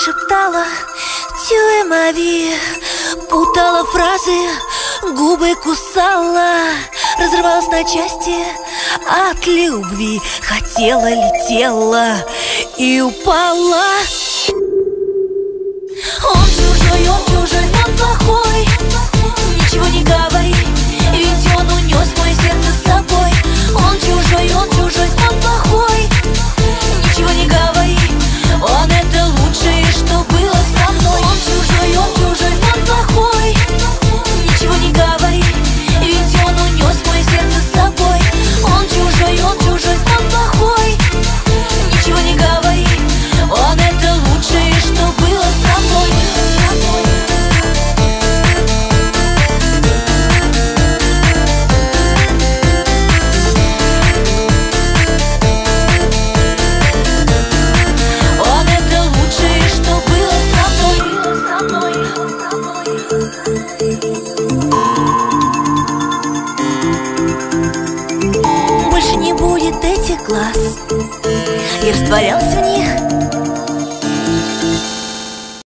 шептала «Tu es ma vie», путала фразы, губы кусала, разрывалась на части от любви, хотела, летела и упала. Он чужой, он плохой, ничего не говори, ведь он унес мое сердце с собой. Он чужой, он плохой, ничего не говори, он это лучшее, что было со мной. Он чужой, он плохой, ничего не говори, ведь он унес мое сердце с собой. Он чужой, он плохой, ничего не говори, он это лучшее, что было со мной. Больше не будет этих глаз, я растворялась в них,